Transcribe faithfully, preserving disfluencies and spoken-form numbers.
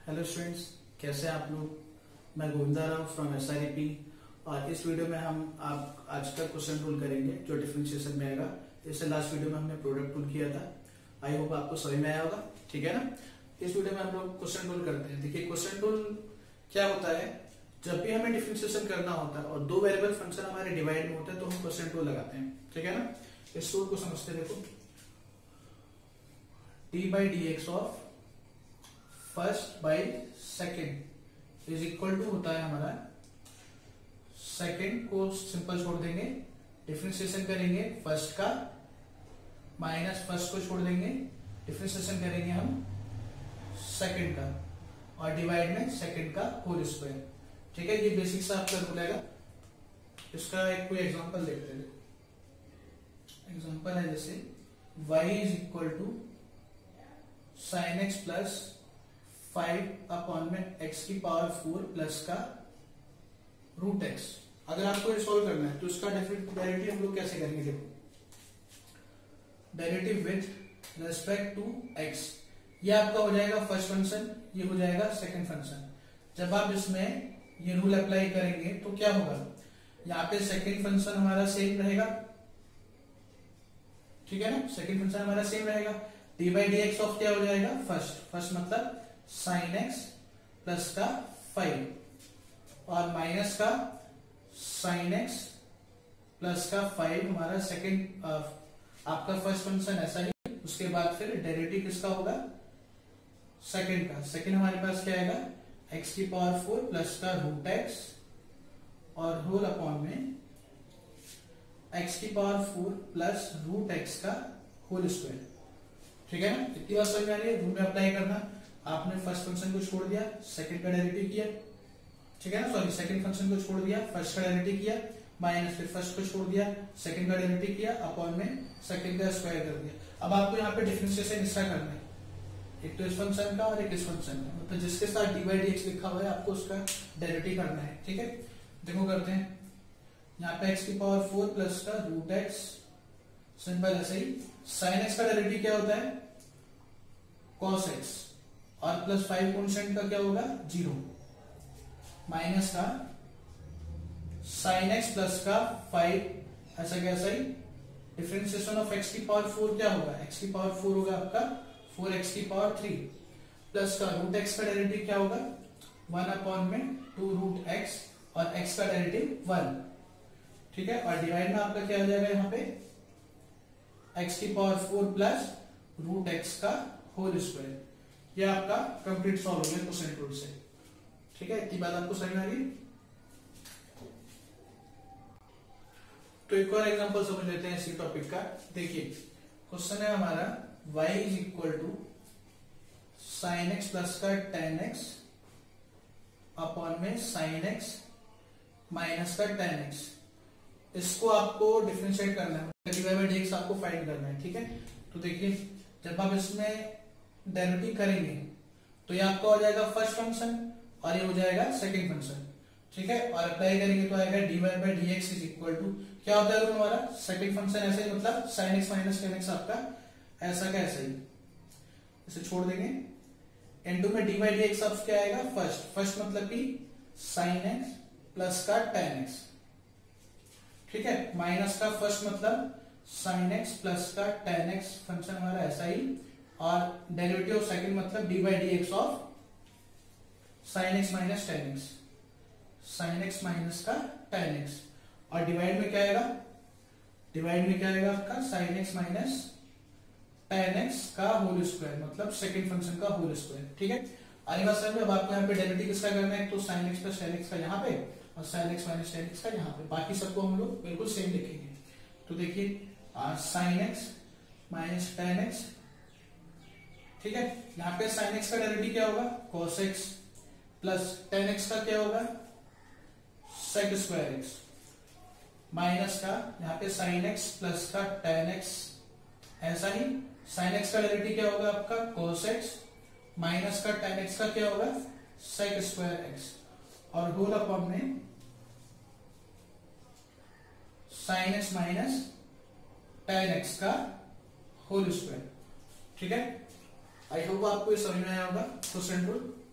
Hello students, कैसे हैं आप लोग। मैं Govinda Rao from S R E P और इस वीडियो में हम आप आज का क्वेश्चन रूल करेंगे जो डिफरेंशिएशन में आएगा। इससे लास्ट वीडियो में हमने प्रोडक्ट रूल किया था। आई होप आपको समझ में आया होगा, ठीक है ना। इस वीडियो में हम लोग क्वेश्चन रूल करते हैं। देखिए क्वेश्चन रूल क्या होता है, जब भी हमें डिफरेंशिएशन करना होता है और दो वेरिएबल फंक्शन हमारे डिवाइड में होते हैं तो हम क्वेश्चन रूल लगाते हैं, ठीक है ना। इस रूल को समझते देखो, d by d x of first by second is equal to होता है हमारा, सेकेंड को सिंपल छोड़ देंगे, डिफरेंशिएशन करेंगे फर्स्ट का, माइनस फर्स्ट को छोड़ देंगे, डिफरेंशिएशन करेंगे हम सेकेंड का, और डिवाइड में सेकेंड का होल स्क्वायर, ठीक है। ये बेसिक सा आपका रूल आएगा। इसका एक कोई एग्जांपल देखते हैं। एग्जांपल है जैसे y is equal to sine x plus five upon में एक्स की पावर फोर प्लस का रूट एक्स। अगर आपको ये सोल्व करना है तो इसका डेरिवेटिव हम लोग कैसे करेंगे, देखो derivative with respect to x. ये आपका हो जाएगा फर्स्ट फंक्शन, ये हो जाएगा सेकंड फंक्शन। जब आप इसमें ये रूल अप्लाई करेंगे तो क्या होगा, यहाँ पे सेकंड फंक्शन हमारा सेम रहेगा, ठीक है ना। सेकंड फंक्शन हमारा सेम रहेगा। D by d x of क्या हो जाएगा, फर्स्ट फर्स्ट मतलब साइन एक्स प्लस का फाइव और माइनस का साइन एक्स प्लस का फाइव हमारा सेकंड आपका फर्स्ट फंक्शन ऐसा ही। उसके बाद फिर डेरिवेटिव किसका होगा, सेकंड का। सेकंड हमारे पास क्या आएगा, एक्स की पावर फोर प्लस का रूट एक्स और होल अपॉन में एक्स की power four plus root x का होल स्क्वायर, ठीक है ना। इतनी बात समझ में आ रही है। रूल में अप्लाई करना, आपने फर्स्ट फंक्शन को छोड़ दिया, सेकंड का डेरिवेटिव किया, ठीक है ना। सॉरी, सेकंड फंक्शन को छोड़ दिया, फर्स्ट का डेरिवेटिव किया, माइनस फिर फर्स्ट को छोड़ दिया, सेकंड का डेरिवेटिव किया, अपॉन में सेकंड का स्क्वायर कर दिया। अब आपको यहाँ पे डिफरेंशिएशन इसका करना है, एक तो इस फंक्शन का और एक इस फंक्शन का, मतलब जिसके साथ डी बाई डी एक्स लिखा हुआ है आपको उसका डेरिवेटिव करना है, ठीक है। देखो करते हैं। यहाँ पे एक्स की पावर फोर प्लस का रूट एक्स, सिंपल ऐसे ही। साइन एक्स का डेरिवेटिव क्या होता है, कॉस एक्स, और प्लस फाइव कॉन्स्टेंट का क्या होगा, जीरो, माइनस का साइन एक्स प्लस का फाइव, ऐसा कैसा ही। डिफरेंशिएशन ऑफ एक्स की पावर फोर क्या होगा, एक्स की पावर फोर होगा आपका फोर एक्स की पावर थ्री, प्लस का रूट एक्स का डेरिवेटिव क्या होगा, वन अपॉन में टू रूट एक्स और एक्स का डेरिवेटिव वन, ठीक है। और डिवाइड में आपका क्या हो जाएगा, यहाँ पे एक्स की power four plus root x का होल स्क्वायर। ये आपका कंप्लीट सॉल्व हो गया क्वेश्चन रूल से, ठीक है। इतनी बात आपको समझ में आ गई। तो एक और एग्जांपल समझ लेते हैं इसी टॉपिक का। देखिए क्वेश्चन है हमारा y is equal to sine x plus का टेन एक्स अपॉन में साइन एक्स माइनस का टेन एक्स। इसको आपको डिफरेंशिएट करना है, डिवाइड बाई dx आपको फाइंड करना है, ठीक है। तो देखिए जब आप इसमें डेरिवेटिव करेंगे तो ये आपका हो जाएगा फर्स्ट फंक्शन और ये हो जाएगा सेकंड फंक्शन, ठीक है। और अप्लाई करेंगे तो आएगा divide by d x is equal to क्या होता है हमारा, सेकंड फंक्शन ऐसे ही, मतलब sine x minus ten x आपका ऐसा का ऐसा ही, इसे छोड़ देंगे। इनटू में d by d x of क्या आएगा, फर्स्ट फर्स्ट मतलब कि साइन एक्स प्लस का टेन एक्स, ठीक है। माइनस का फर्स्ट मतलब साइन एक्स प्लस का टेन एक्स फंक्शन हमारा ऐसा ही, और डेरिवेटिव ऑफ सेकंड मतलब d by d x of sine x minus ten x, sine x minus का टेन एक्स। और डिवाइड में क्या आएगा, डिवाइड में क्या आएगा आपका sine x minus ten x का होल स्क्वायर, मतलब सेकंड फंक्शन का होल स्क्वायर, ठीक है। आगे बात समझ में। अब आपको यहाँ पे डेरिवेटिव किसका करना है, तो sine x plus ten x का यहाँ पे और sine x minus ten x का यहाँ पे। बाकी सबको हम लोग बिल्कुल सेम लिखेंगे। तो देखिए sine x minus ten x, ठीक है। यहाँ पे साइन एक्स का डेरिवेटिव क्या होगा, cos x, plus ten x का क्या होगा, सेक स्क्वायर एक्स, माइनस का यहाँ पे साइन एक्स प्लस का टेन एक्स ऐसा ही। साइन एक्स का डेरिवेटिव क्या होगा आपका, कॉस एक्स, माइनस का टेन एक्स का क्या होगा, सेक स्क्वायर एक्स, और होल अपॉन में sine x minus ten x का होल स्क्वायर, ठीक है। आई होप आपको ये समझ में आया होगा क्वेश्चन रूल।